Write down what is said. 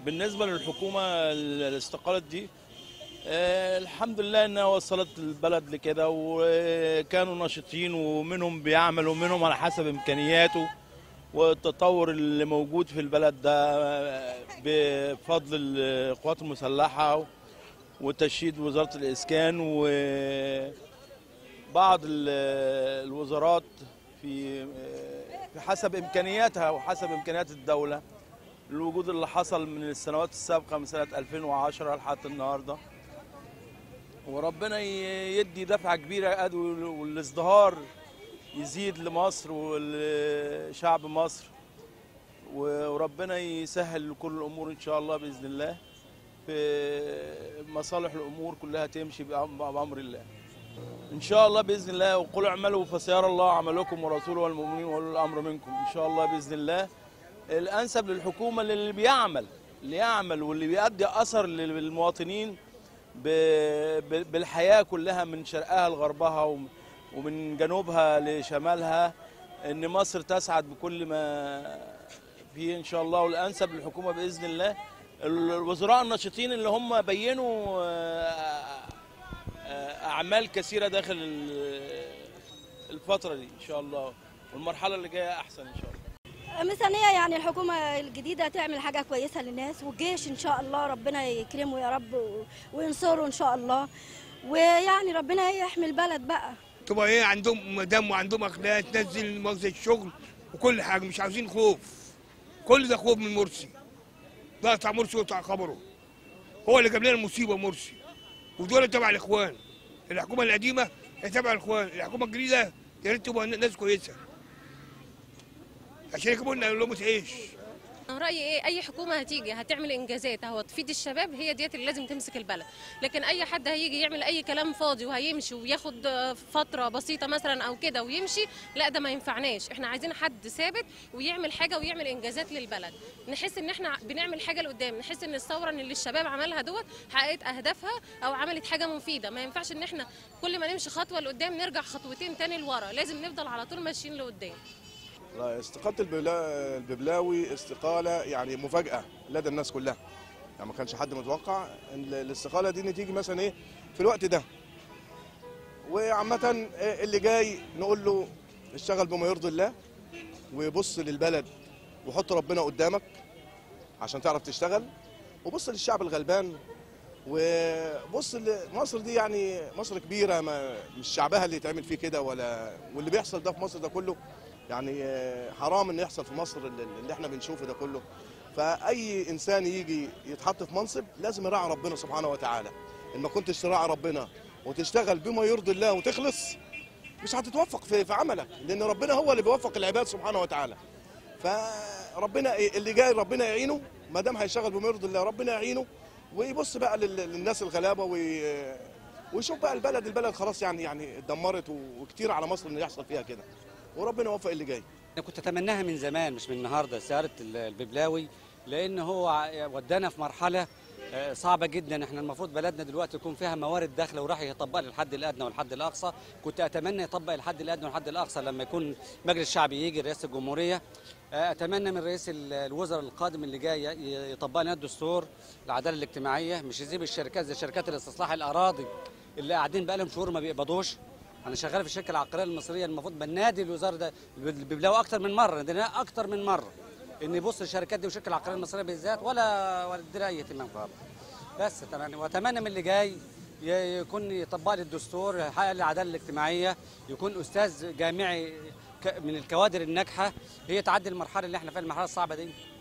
بالنسبة للحكومة الاستقالت دي، الحمد لله انها وصلت البلد لكده، وكانوا ناشطين ومنهم بيعمل ومنهم على حسب امكانياته، والتطور اللي موجود في البلد ده بفضل القوات المسلحة وتشييد وزارة الإسكان وبعض الوزارات في حسب إمكانياتها وحسب إمكانيات الدولة. الوجود اللي حصل من السنوات السابقة من سنة 2010 لحد النهاردة، وربنا يدي دفعة كبيرة والازدهار يزيد لمصر ولشعب مصر، وربنا يسهل لكل الأمور إن شاء الله بإذن الله، في مصالح الأمور كلها تمشي بأمر الله إن شاء الله بإذن الله. وقل اعملوا فسيرى الله عملكم ورسوله والمؤمنين وأولو الأمر منكم إن شاء الله بإذن الله. الأنسب للحكومة اللي يعمل واللي بيؤدي أثر للمواطنين بالحياة كلها من شرقها لغربها ومن جنوبها لشمالها، ان مصر تسعد بكل ما فيه ان شاء الله. والانسب للحكومه باذن الله الوزراء الناشطين اللي هم بينوا اعمال كثيره داخل الفتره دي ان شاء الله، والمرحله اللي جايه احسن ان شاء الله. ميزانية يعني الحكومة الجديدة تعمل حاجة كويسة للناس، والجيش إن شاء الله ربنا يكرمه يا رب وينصره إن شاء الله، ويعني ربنا يحمي البلد بقى. تبقى إيه عندهم دم وعندهم أخلاق، تنزل مؤاخذة الشغل وكل حاجة، مش عاوزين خوف. كل ده خوف من مرسي، ده بتاع مرسي وبتاع خبره، هو اللي جاب لنا المصيبة مرسي، ودول تبع الإخوان. الحكومة القديمة هي تبع الإخوان، الحكومة الجديدة يا ريت تبقى ناس كويسة عشان يجيبوا لنا لقمة عيش. رأيي ايه؟ اي حكومه هتيجي هتعمل انجازات اهو تفيد الشباب، هي ديت اللي لازم تمسك البلد. لكن اي حد هيجي يعمل اي كلام فاضي وهيمشي وياخد فتره بسيطه مثلا او كده ويمشي، لا ده ما ينفعناش. احنا عايزين حد ثابت ويعمل حاجه ويعمل انجازات للبلد، نحس ان احنا بنعمل حاجه لقدام، نحس ان الثوره اللي الشباب عملها دوت حققت اهدافها او عملت حاجه مفيده. ما ينفعش ان احنا كل ما نمشي خطوه لقدام نرجع خطوتين تاني لورا، لازم نفضل على طول ماشيين لقدام. لا، استقالة الببلاوي استقالة يعني مفاجأة لدى الناس كلها، يعني ما كانش حد متوقع ان الاستقالة دي تيجي مثلا ايه في الوقت ده. وعامة اللي جاي نقول له اشتغل بما يرضي الله، وبص للبلد وحط ربنا قدامك عشان تعرف تشتغل، وبص للشعب الغلبان، وبص مصر دي يعني مصر كبيرة، مش شعبها اللي يتعمل فيه كده واللي بيحصل ده في مصر ده كله يعني حرام ان يحصل في مصر اللي احنا بنشوفه ده كله. فاي انسان يجي يتحط في منصب لازم يراعي ربنا سبحانه وتعالى. ان ما كنتش تراعي ربنا وتشتغل بما يرضي الله وتخلص، مش هتتوفق في عملك، لان ربنا هو اللي بيوفق العباد سبحانه وتعالى. فربنا اللي جاي ربنا يعينه، ما دام هيشتغل بما يرضي الله ربنا يعينه، ويبص بقى للناس الغلابه ويشوف بقى البلد خلاص يعني اتدمرت، وكتير على مصر ان يحصل فيها كده، وربنا يوفق اللي جاي. انا كنت اتمناها من زمان مش من النهارده استعاره الببلاوي، لان هو ودانا في مرحله صعبه جدا. احنا المفروض بلدنا دلوقتي يكون فيها موارد داخله وراح يطبق للحد الادنى والحد الاقصى. كنت اتمنى يطبق الحد الادنى والحد الاقصى لما يكون مجلس الشعب يجي رئاسه الجمهوريه. اتمنى من رئيس الوزراء القادم اللي جاي يطبق لنا الدستور، العداله الاجتماعيه، مش يسيب الشركات زي شركات الاستصلاح الاراضي اللي قاعدين بقى لهم شهور ما بيقبضوش. انا شغال في الشركه العقاريه المصريه، المفروض بنادي الوزاره ده الببلاوي اكتر من مره، ناديناه اكتر من مره ان يبص الشركات دي والشركه العقاريه المصريه بالذات، ولا ادينا اي اهتمام خالص. بس واتمنى من اللي جاي يكون يطبق لي الدستور، يحقق لي العداله الاجتماعيه، يكون استاذ جامعي من الكوادر الناجحه، هي تعدي المرحله اللي احنا فيها، المرحله الصعبه دي.